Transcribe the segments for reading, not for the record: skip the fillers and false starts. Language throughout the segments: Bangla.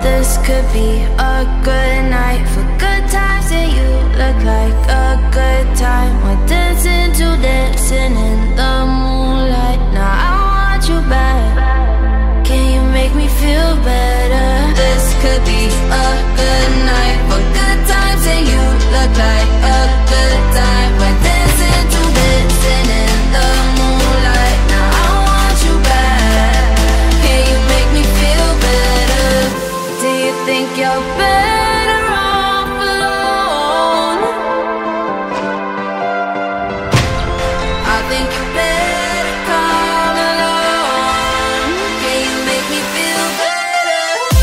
This could be a good night for good times, and you look like a good time. We're dancing to dancing in the moonlight. Now I want you back. Can you make me feel better? This could be a good night for good times, and you look like a good time. We're dancing to dancing in the moonlight. Now I want you back. Can you make me feel better? Do you think you're better off alone? I think you better come along. Can you make me feel better?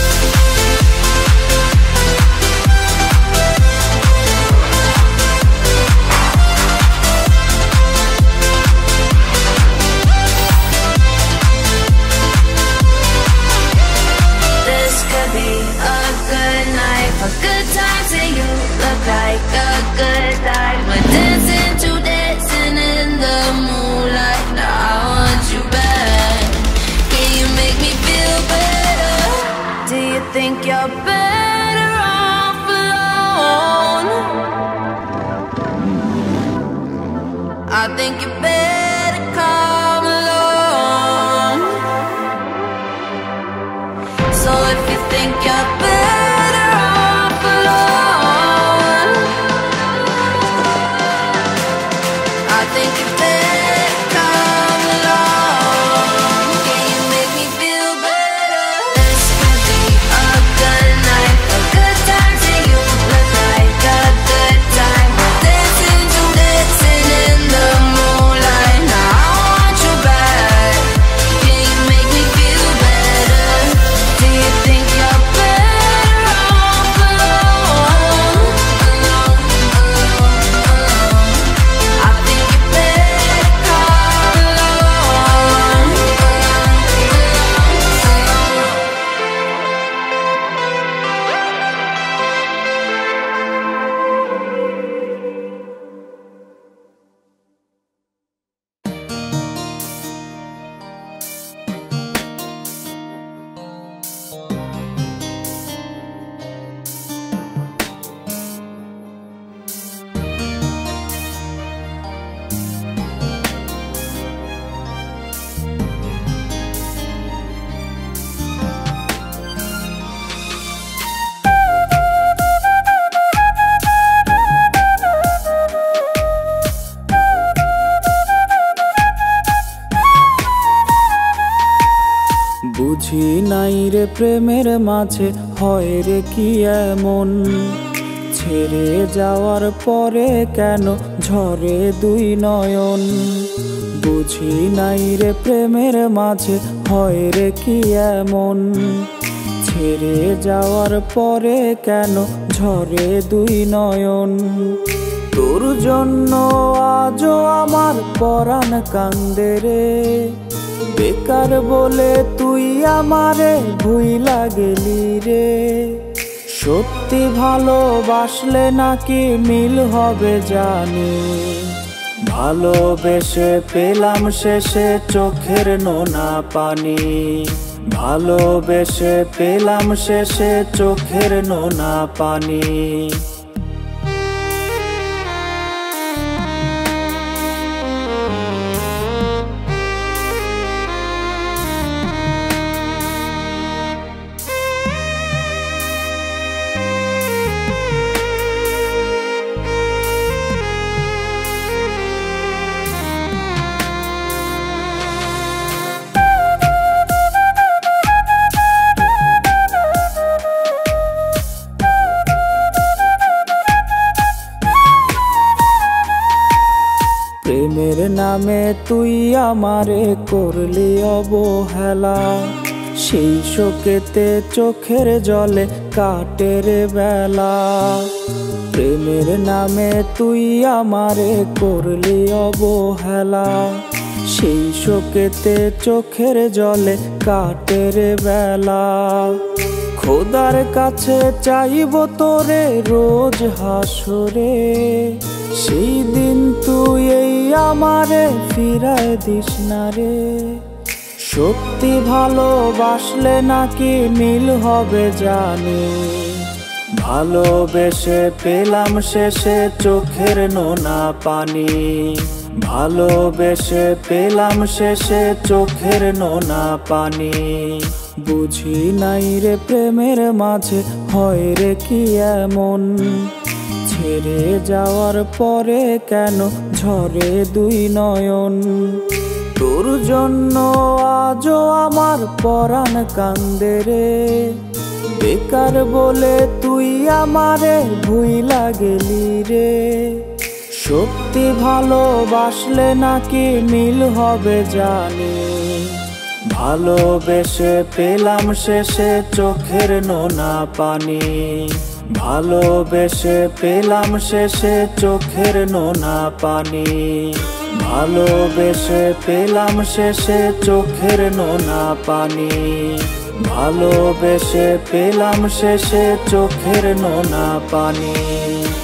This could be a good night for good times, and you look like a good time. We're dancing to dancing in the moonlight. Now I want you back. Can you make me feel better? Do you think you're better off alone? I think you better come along. So if you think you're better off alone, I think you better come along. Can you make me feel better? This could be a good night for good times, and you look like a good time. We're dancing to dancing in the moonlight. Now I want you back. Can you make me feel better? Do you think you're better off alone? I think you better come along. বুঝি নাই রে প্রেমের মাঝে হয় রে কি এমন, ছেড়ে যাওয়ার পরে কেন ঝরে দুই নয়ন। বুঝি নাই রে প্রেমের মাঝে হয় রে কি এমন, ছেড়ে যাওয়ার পরে কেন ঝরে দুই নয়ন। তোর জন্য আজও আমার পরাণ কান্দে রে, বেকার বলে তুই আমারে ভুইলা গেলি রে। সত্যি ভালোবাসলে নাকি মিল হবে জানি, ভালোবেসে পেলাম শেষে চোখের নোনা পানি। ভালোবেসে পেলাম শেষে চোখের নোনা পানি। প্রেমের নামে তুই আমারে করলি অবহেলা, সেই শোকেতে চোখের জলে কাটে রে বেলা। প্রেমের নামে তুই আমারে করলি অবহেলা, সেই শোকেতে চোখের জলে কাটে রে বেলা। খোদার কাছে চাইব তোরে রোজ হাসরে, সেই দিন তুই এই আমারে ফিরায় দিস না রে। সত্যি ভালোবাসলে নাকি মিল হবে জানি, ভালোবেসে পেলাম শেষে চোখের নোনা পানি, ভালোবেসে পেলাম শেষে চোখের নোনা পানি। বুঝি নাই রে প্রেমের মাঝে হয় রে কি এমন, ছেড়ে যাওয়ার পরে কেন ঝরে দুই নয়ন। তোর জন্য আজও আমার পরাণ কান্দে রে, বেকার বলে তুই আমারে ভুইলা গেলি রে। সত্যি ভালোবাসলে নাকি মিল হবে জানি, ভালোবেসে পেলাম শেষে চোখের নোনা পানি, ভালোবেসে পেলাম শেষে চোখের নোনা পানি, ভালোবেসে পেলাম শেষে চোখের নোনা পানি, ভালোবেসে পেলাম শেষে চোখের নোনা পানি।